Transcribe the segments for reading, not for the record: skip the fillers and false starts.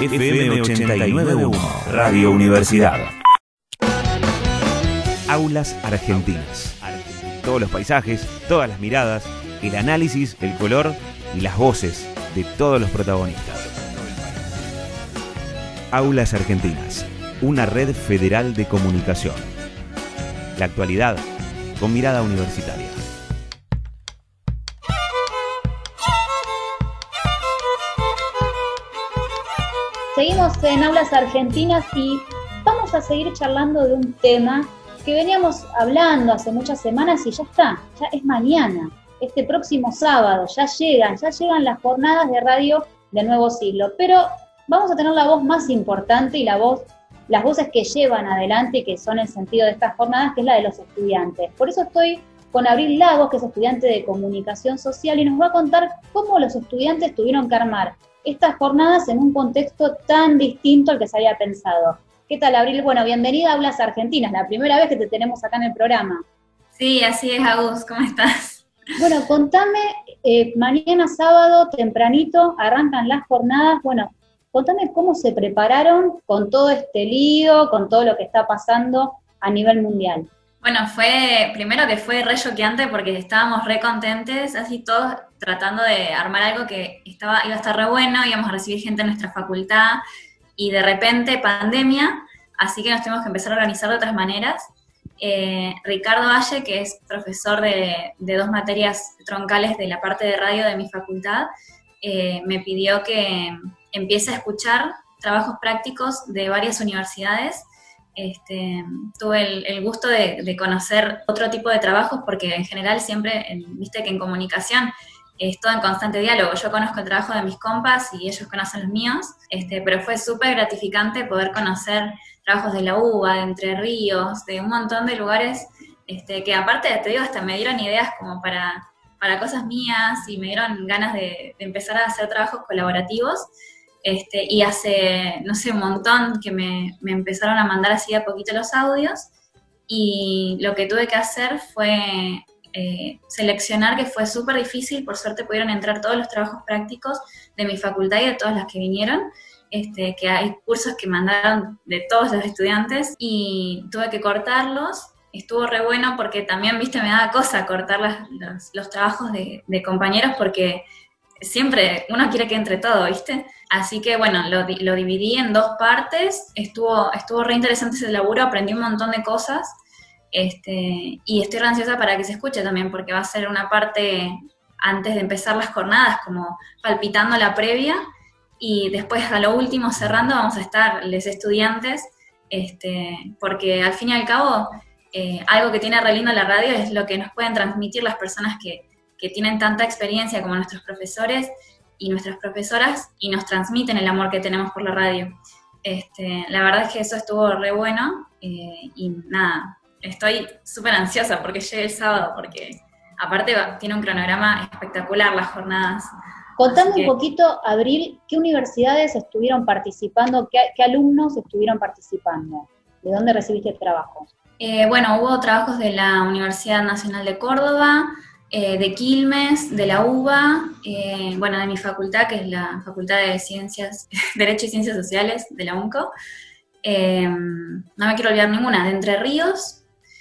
FM 89.1, Radio Universidad. Aulas Argentinas. Todos los paisajes, todas las miradas, el análisis, el color y las voces de todos los protagonistas. Aulas Argentinas, una red federal de comunicación. La actualidad con mirada universitaria. Seguimos en Aulas Argentinas y vamos a seguir charlando de un tema que veníamos hablando hace muchas semanas y ya está, ya es mañana, este próximo sábado, ya llegan las jornadas de radio de Nuevo Siglo, pero vamos a tener la voz más importante y las voces que llevan adelante y que son el sentido de estas jornadas, que es la de los estudiantes. Por eso estoy con Abril Lagos, que es estudiante de Comunicación Social, y nos va a contar cómo los estudiantes tuvieron que armar estas jornadas en un contexto tan distinto al que se había pensado. ¿Qué tal, Abril? Bueno, bienvenida a Aulas Argentinas, la primera vez que te tenemos acá en el programa. Sí, así es, Agus, ¿cómo estás? Bueno, contame, mañana sábado, tempranito, arrancan las jornadas. Bueno, contame cómo se prepararon con todo este lío, con todo lo que está pasando a nivel mundial. Bueno, primero que fue re choqueante porque estábamos re contentes, así todos tratando de armar algo que iba a estar re bueno, íbamos a recibir gente en nuestra facultad, y de repente pandemia, así que nos tuvimos que empezar a organizar de otras maneras. Ricardo Valle, que es profesor de 2 materias troncales de la parte de radio de mi facultad, me pidió que empiece a escuchar trabajos prácticos de varias universidades. Tuve el gusto de conocer otro tipo de trabajos, porque en general siempre, viste que en comunicación es todo en constante diálogo. Yo conozco el trabajo de mis compas y ellos conocen los míos, pero fue súper gratificante poder conocer trabajos de la UBA, de Entre Ríos, de un montón de lugares, que aparte, te digo, hasta me dieron ideas como para cosas mías, y me dieron ganas de empezar a hacer trabajos colaborativos. Y hace, no sé, un montón que me empezaron a mandar así de a poquito los audios, y lo que tuve que hacer fue seleccionar, que fue súper difícil. Por suerte pudieron entrar todos los trabajos prácticos de mi facultad y de todas las que vinieron, que hay cursos que mandaron de todos los estudiantes, y tuve que cortarlos. Estuvo re bueno porque también, viste, me daba cosa cortar los trabajos de compañeros, porque siempre uno quiere que entre todo, ¿viste? Así que bueno, lo dividí en 2 partes, estuvo re interesante ese laburo, aprendí un montón de cosas, y estoy re ansiosa para que se escuche también, porque va a ser una parte antes de empezar las jornadas, como palpitando la previa, y después a lo último, cerrando, vamos a estar los estudiantes, porque al fin y al cabo, algo que tiene re lindo la radio es lo que nos pueden transmitir las personas que tienen tanta experiencia como nuestros profesores y nuestras profesoras, y nos transmiten el amor que tenemos por la radio. La verdad es que eso estuvo re bueno, y nada, estoy súper ansiosa porque llegue el sábado, porque aparte tiene un cronograma espectacular las jornadas. Contame un poquito, Abril, ¿qué universidades estuvieron participando, qué alumnos estuvieron participando? ¿De dónde recibiste trabajo? Bueno, hubo trabajos de la Universidad Nacional de Córdoba, de Quilmes, de la UBA, bueno, de mi facultad, que es la Facultad de Ciencias, Derecho y Ciencias Sociales de la UNCO, no me quiero olvidar ninguna, de Entre Ríos,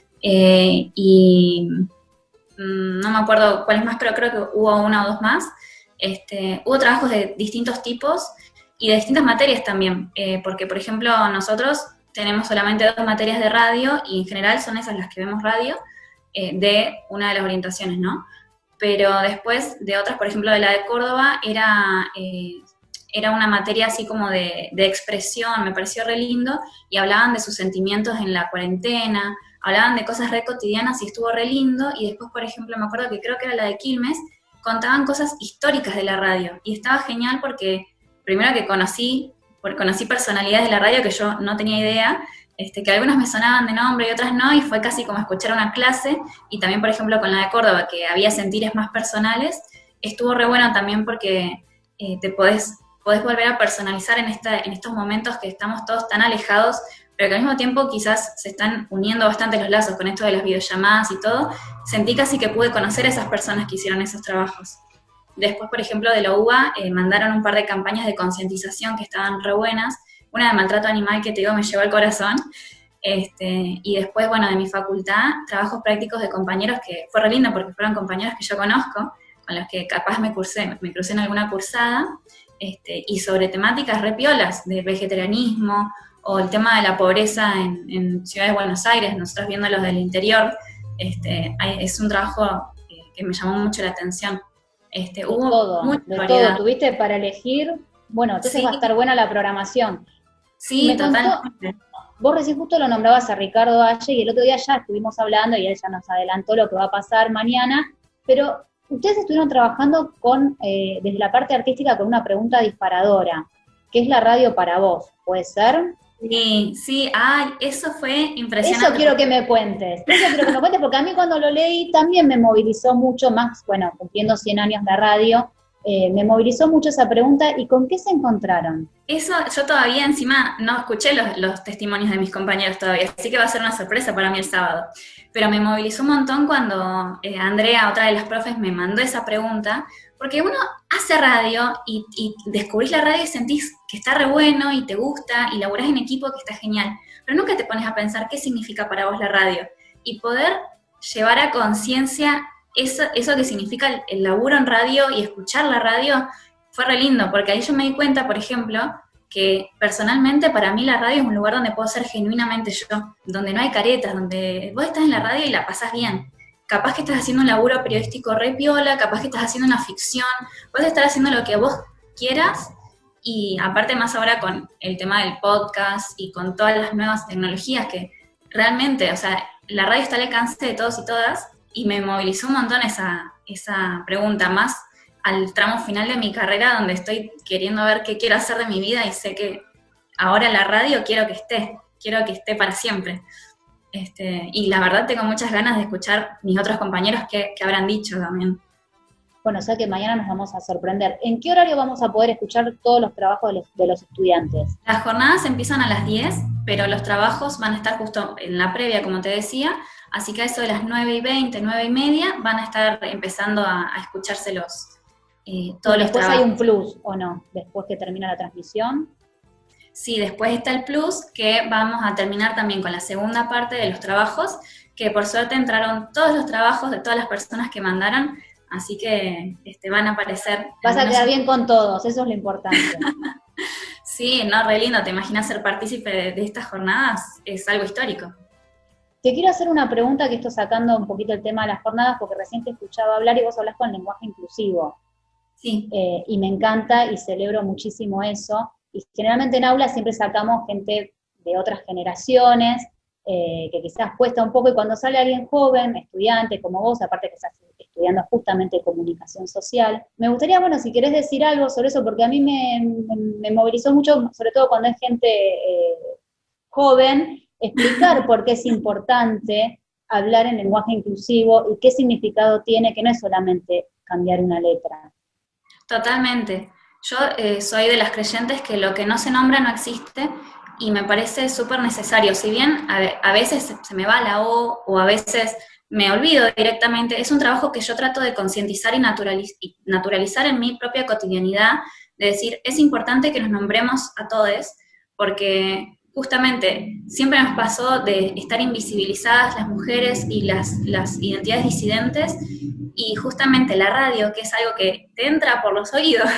y no me acuerdo cuáles más, pero creo que hubo 1 o 2 más. Hubo trabajos de distintos tipos y de distintas materias también, porque por ejemplo nosotros tenemos solamente 2 materias de radio, y en general son esas las que vemos radio, de una de las orientaciones, ¿no? Pero después de otras, por ejemplo de la de Córdoba, era una materia así como de expresión, me pareció re lindo, y hablaban de sus sentimientos en la cuarentena, hablaban de cosas re cotidianas y estuvo re lindo. Y después, por ejemplo, me acuerdo que creo que era la de Quilmes, contaban cosas históricas de la radio, y estaba genial porque primero que conocí personalidades de la radio que yo no tenía idea, que algunas me sonaban de nombre y otras no, y fue casi como escuchar una clase. Y también, por ejemplo, con la de Córdoba, que había sentires más personales, estuvo re bueno también porque te podés volver a personalizar en estos momentos que estamos todos tan alejados, pero que al mismo tiempo quizás se están uniendo bastante los lazos con esto de las videollamadas y todo. Sentí casi que pude conocer a esas personas que hicieron esos trabajos. Después, por ejemplo, de la UBA mandaron un par de campañas de concientización que estaban re buenas, una de maltrato animal que te digo me llevó al corazón, y después, bueno, de mi facultad, trabajos prácticos de compañeros que fue re lindo porque fueron compañeros que yo conozco, con los que capaz me crucé en alguna cursada, y sobre temáticas re piolas, de vegetarianismo, o el tema de la pobreza en Ciudad de Buenos Aires, nosotros viendo los del interior, es un trabajo que me llamó mucho la atención. Hubo mucha de variedad. todo, tuviste para elegir, bueno, entonces Sí, va a estar buena la programación. sí, Me contó, totalmente. vos recién justo lo nombrabas a Ricardo Valle y el otro día ya estuvimos hablando y él ya nos adelantó lo que va a pasar mañana, pero ustedes estuvieron trabajando desde la parte artística con una pregunta disparadora, que es la radio para vos, ¿puede ser? Sí, sí, ay, eso fue impresionante. Eso quiero que me cuentes, porque a mí cuando lo leí también me movilizó mucho más, bueno, cumpliendo 100 años de radio, me movilizó mucho esa pregunta, ¿y con qué se encontraron? Eso, yo todavía encima no escuché los testimonios de mis compañeros todavía, así que va a ser una sorpresa para mí el sábado. Pero me movilizó un montón cuando Andrea, otra de las profes, me mandó esa pregunta, porque uno hace radio y descubrís la radio y sentís que está re bueno y te gusta y laburás en equipo que está genial, pero nunca te pones a pensar qué significa para vos la radio y poder llevar a conciencia eso que significa el laburo en radio y escuchar la radio fue re lindo, porque ahí yo me di cuenta, por ejemplo, que personalmente para mí la radio es un lugar donde puedo ser genuinamente yo, donde no hay caretas, donde vos estás en la radio y la pasás bien. Capaz que estás haciendo un laburo periodístico re piola, capaz que estás haciendo una ficción, puedes estar haciendo lo que vos quieras, y aparte más ahora con el tema del podcast y con todas las nuevas tecnologías que realmente, o sea, la radio está al alcance de todos y todas, y me movilizó un montón esa pregunta, más al tramo final de mi carrera donde estoy queriendo ver qué quiero hacer de mi vida y sé que ahora la radio quiero que esté para siempre. Y la verdad tengo muchas ganas de escuchar mis otros compañeros que habrán dicho también. Bueno, o sea que mañana nos vamos a sorprender. ¿En qué horario vamos a poder escuchar todos los trabajos de los estudiantes? Las jornadas empiezan a las 10, pero los trabajos van a estar justo en la previa, como te decía, así que a eso de las 9:20, 9:30, van a estar empezando a escuchárselos todos los Después trabajos. hay un plus, ¿o no? Después que termina la transmisión. Sí, después está el plus, que vamos a terminar también con la segunda parte de los trabajos, que por suerte entraron todos los trabajos de todas las personas que mandaron, así que van a aparecer. Vas a quedar bien con todos, eso es lo importante. Sí, no, re lindo, te imaginas ser partícipe de estas jornadas, es algo histórico. Te quiero hacer una pregunta que estoy sacando un poquito el tema de las jornadas, porque recién te escuchaba hablar y vos hablas con lenguaje inclusivo. Sí. Y me encanta y celebro muchísimo eso. Y generalmente en aula siempre sacamos gente de otras generaciones, que quizás cuesta un poco, y cuando sale alguien joven, estudiante como vos, aparte que estás estudiando justamente comunicación social, me gustaría, bueno, si querés decir algo sobre eso, porque a mí me movilizó mucho, sobre todo cuando es gente joven, explicar por qué es importante hablar en lenguaje inclusivo y qué significado tiene, que no es solamente cambiar una letra. Totalmente. Yo soy de las creyentes que lo que no se nombra no existe y me parece súper necesario. Si bien a veces se me va la o a veces me olvido directamente, es un trabajo que yo trato de concientizar y naturalizar en mi propia cotidianidad, de decir, es importante que nos nombremos a todos, porque justamente siempre nos pasó de estar invisibilizadas las mujeres y las identidades disidentes, y justamente la radio, que es algo que te entra por los oídos,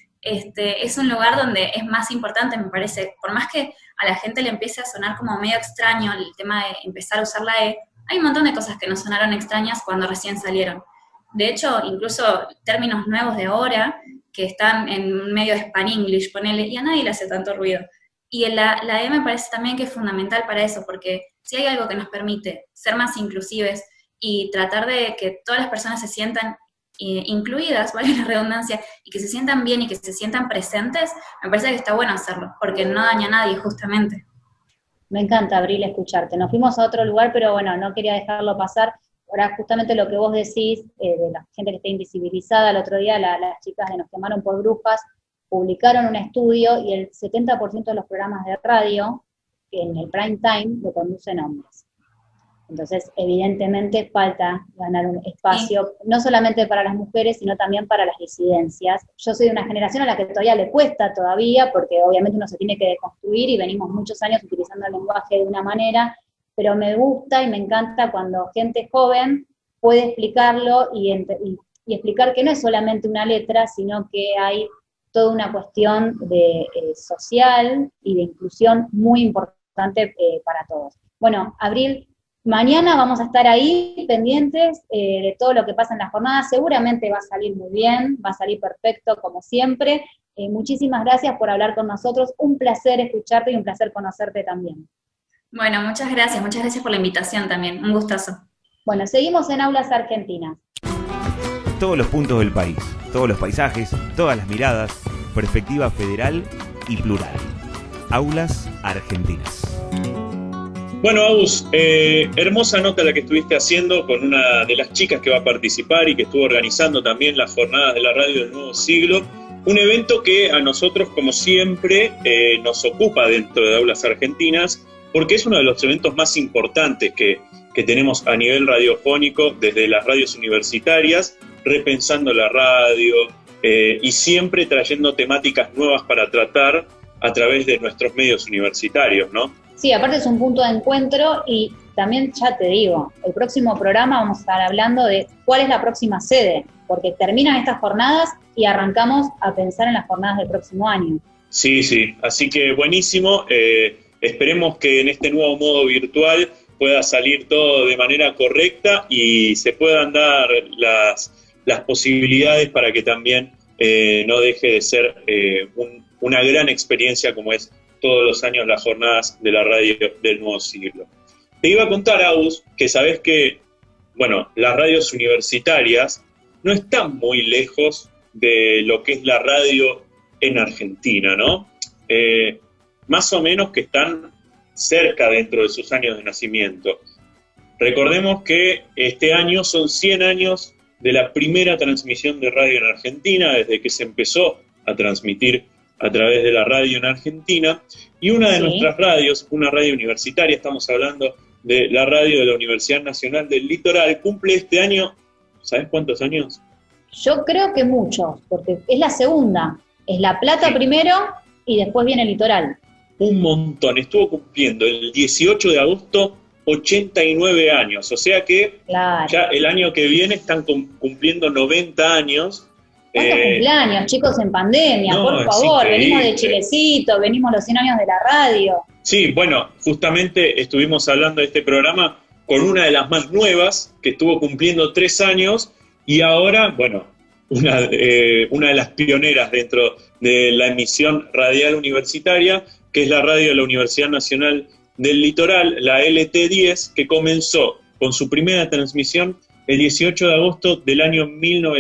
es un lugar donde es más importante, me parece, por más que a la gente le empiece a sonar como medio extraño el tema de empezar a usar la E, hay un montón de cosas que nos sonaron extrañas cuando recién salieron. De hecho, incluso términos nuevos de ahora, que están en medio de Span-English, ponele, y a nadie le hace tanto ruido. Y la E me parece también que es fundamental para eso, porque si hay algo que nos permite ser más inclusives y tratar de que todas las personas se sientan incluidas, vale la redundancia, y que se sientan bien y que se sientan presentes, me parece que está bueno hacerlo, porque no daña a nadie, justamente. Me encanta, Abril, escucharte. Nos fuimos a otro lugar, pero bueno, no quería dejarlo pasar. Ahora, justamente lo que vos decís, de la gente que está invisibilizada, el otro día las chicas de Nos Quemaron por Brujas publicaron un estudio y el 70% de los programas de radio, en el prime time, lo conducen hombres. Entonces, evidentemente, falta ganar un espacio, no solamente para las mujeres, sino también para las disidencias. Yo soy de una generación a la que todavía le cuesta todavía, porque obviamente uno se tiene que deconstruir y venimos muchos años utilizando el lenguaje de una manera, pero me gusta y me encanta cuando gente joven puede explicarlo y explicar que no es solamente una letra, sino que hay toda una cuestión de social y de inclusión muy importante para todos. Bueno, Abril, mañana vamos a estar ahí pendientes de todo lo que pasa en la jornada, seguramente va a salir muy bien, va a salir perfecto como siempre. Muchísimas gracias por hablar con nosotros, un placer escucharte y un placer conocerte también. Bueno, muchas gracias por la invitación también, un gustazo. Bueno, seguimos en Aulas Argentinas. Todos los puntos del país, todos los paisajes, todas las miradas, perspectiva federal y plural. Aulas Argentinas. Bueno, Agus, hermosa nota la que estuviste haciendo con una de las chicas que va a participar y que estuvo organizando también las jornadas de la radio del nuevo siglo. Un evento que a nosotros, como siempre, nos ocupa dentro de Aulas Argentinas, porque es uno de los eventos más importantes que tenemos a nivel radiofónico desde las radios universitarias, repensando la radio y siempre trayendo temáticas nuevas para tratar a través de nuestros medios universitarios, ¿no? Sí, aparte es un punto de encuentro y también ya te digo, el próximo programa vamos a estar hablando de cuál es la próxima sede, porque terminan estas jornadas y arrancamos a pensar en las jornadas del próximo año. Sí, así que buenísimo, esperemos que en este nuevo modo virtual pueda salir todo de manera correcta y se puedan dar las posibilidades para que también no deje de ser una gran experiencia como es todos los años las jornadas de la radio del nuevo siglo. Te iba a contar, Agus, que sabés que, bueno, las radios universitarias no están muy lejos de lo que es la radio en Argentina, ¿no? Más o menos que están cerca dentro de sus años de nacimiento. Recordemos que este año son 100 años de la primera transmisión de radio en Argentina, desde que se empezó a transmitir a través de la radio en Argentina, y una de nuestras radios, una radio universitaria, estamos hablando de la radio de la Universidad Nacional del Litoral, cumple este año, ¿sabes cuántos años? Yo creo que muchos, porque es la segunda, es La Plata primero y después viene el Litoral. Un montón, estuvo cumpliendo el 18 de agosto 89 años, o sea que ya el año que viene están cumpliendo 90 años. ¿Cuántos cumpleaños, chicos, en pandemia? No, por favor, venimos de Chilecito, venimos los 100 años de la radio. Sí, bueno, justamente estuvimos hablando de este programa con una de las más nuevas, que estuvo cumpliendo 3 años, y ahora, bueno, una de las pioneras dentro de la emisión radial universitaria, que es la radio de la Universidad Nacional del Litoral, la LT10, que comenzó con su primera transmisión el 18 de agosto del año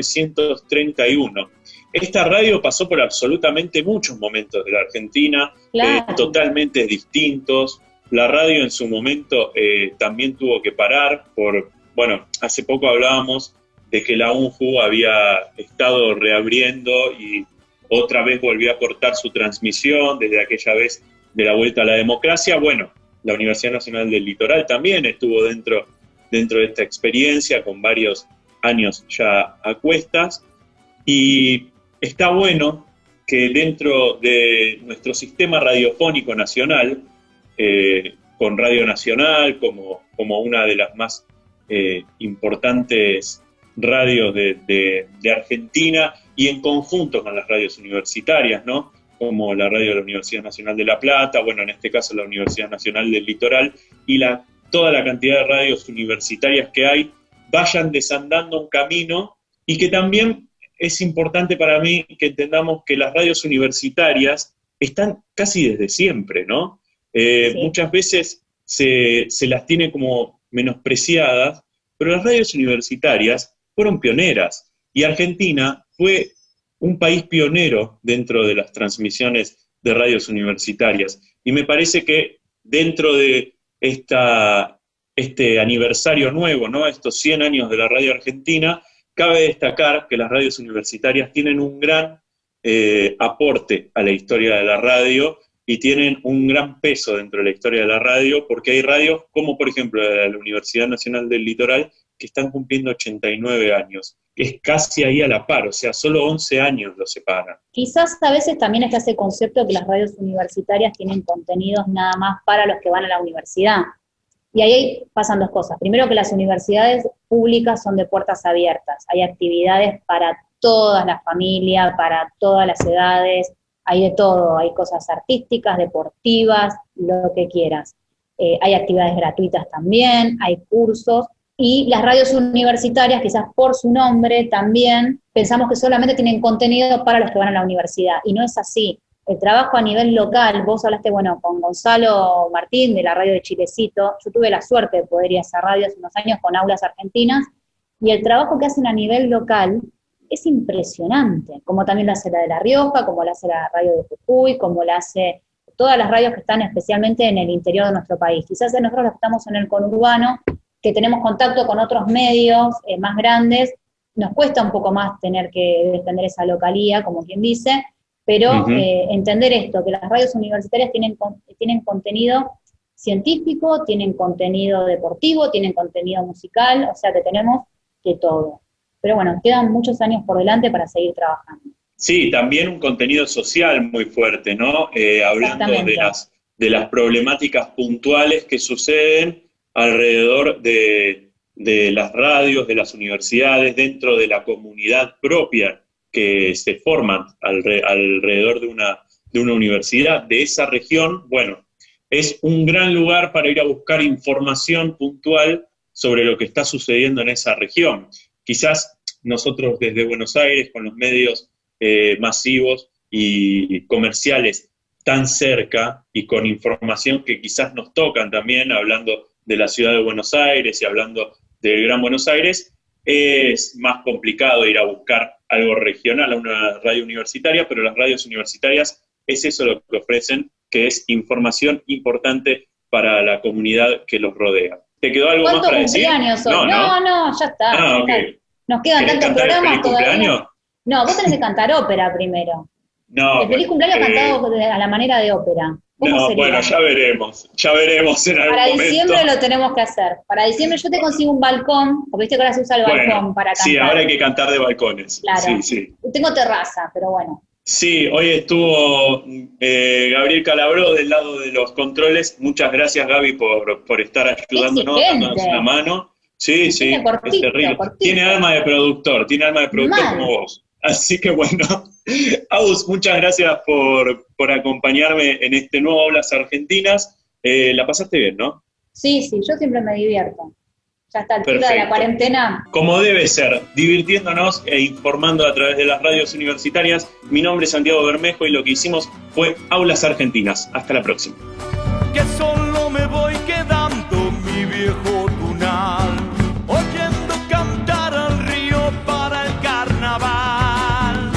1931. Esta radio pasó por absolutamente muchos momentos de la Argentina, totalmente distintos. La radio en su momento también tuvo que parar bueno, hace poco hablábamos de que la UNJU había estado reabriendo y otra vez volvió a cortar su transmisión desde aquella vez de la vuelta a la democracia. Bueno, la Universidad Nacional del Litoral también estuvo dentro de esta experiencia con varios años ya a cuestas, y está bueno que dentro de nuestro sistema radiofónico nacional, con Radio Nacional como una de las más importantes radios de Argentina, y en conjunto con las radios universitarias, ¿no? Como la radio de la Universidad Nacional de La Plata, bueno, en este caso la Universidad Nacional del Litoral, y toda la cantidad de radios universitarias que hay, vayan desandando un camino, y que también es importante para mí que entendamos que las radios universitarias están casi desde siempre, ¿no? Muchas veces se las tiene como menospreciadas, pero las radios universitarias fueron pioneras, y Argentina fue un país pionero dentro de las transmisiones de radios universitarias, y me parece que dentro de este aniversario nuevo, ¿no? Estos 100 años de la radio argentina, cabe destacar que las radios universitarias tienen un gran aporte a la historia de la radio, y tienen un gran peso dentro de la historia de la radio, porque hay radios como por ejemplo la Universidad Nacional del Litoral, que están cumpliendo 89 años, que es casi ahí a la par, o sea, solo 11 años los separan. Quizás a veces también está ese concepto que las radios universitarias tienen contenidos nada más para los que van a la universidad. Y ahí pasan dos cosas. Primero, que las universidades públicas son de puertas abiertas. Hay actividades para todas las familias, para todas las edades, hay de todo. Hay cosas artísticas, deportivas, lo que quieras. Hay actividades gratuitas también, hay cursos. Y las radios universitarias, quizás por su nombre también, pensamos que solamente tienen contenido para los que van a la universidad. Y no es así. El trabajo a nivel local, vos hablaste, bueno, con Gonzalo Martín de la radio de Chilecito, yo tuve la suerte de poder ir a esa radio hace unos años con Aulas Argentinas, y el trabajo que hacen a nivel local es impresionante, como también lo hace la de La Rioja, como lo hace la radio de Jujuy, como lo hace todas las radios que están especialmente en el interior de nuestro país. Quizás nosotros los que estamos en el conurbano, que tenemos contacto con otros medios más grandes, nos cuesta un poco más tener que defender esa localía, como quien dice, pero entender esto, que las radios universitarias tienen contenido científico, tienen contenido deportivo, tienen contenido musical, o sea que tenemos de todo. Pero bueno, quedan muchos años por delante para seguir trabajando. Sí, también un contenido social muy fuerte, ¿no? Hablando de las problemáticas puntuales que suceden alrededor de las radios, de las universidades, dentro de la comunidad propia que se forman alrededor de una universidad, de esa región. Bueno, es un gran lugar para ir a buscar información puntual sobre lo que está sucediendo en esa región. Quizás nosotros desde Buenos Aires, con los medios masivos y comerciales tan cerca y con información que quizás nos tocan también, hablando de la ciudad de Buenos Aires y hablando del Gran Buenos Aires, es más complicado ir a buscar algo regional a una radio universitaria, pero las radios universitarias es eso lo que ofrecen, que es información importante para la comunidad que los rodea. ¿Te quedó algo más para decir? ¿Cuántos cumpleaños son? No, ya está. Okay. Nos quedan tantos programas todavía. No, vos tenés que cantar ópera primero. No, el feliz cumpleaños cantado a la manera de ópera. No, sería? Bueno, ya veremos en algún momento. Para diciembre lo tenemos que hacer. Para diciembre yo te consigo un balcón, porque viste que ahora se usa el balcón para cantar. Sí, ahora hay que cantar de balcones. Claro. Sí. Tengo terraza, pero bueno. Sí, hoy estuvo Gabriel Calabró del lado de los controles. Muchas gracias, Gaby, por estar ayudándonos, dándonos una mano. Sí, es terrible. Cortito. Tiene alma de productor como vos. Así que bueno, Agus, muchas gracias por acompañarme en este nuevo Aulas Argentinas. La pasaste bien, ¿no? Sí, yo siempre me divierto. Ya está, altura de la cuarentena. Como debe ser, divirtiéndonos e informando a través de las radios universitarias. Mi nombre es Santiago Bermejo y lo que hicimos fue Aulas Argentinas. Hasta la próxima. Que solo me voy quedando, mi viejo tunal, oyendo cantar al río para el carnaval.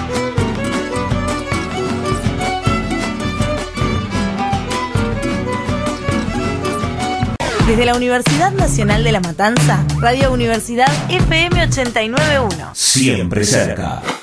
Desde la Universidad Nacional de La Matanza, Radio Universidad FM 89.1. Siempre cerca.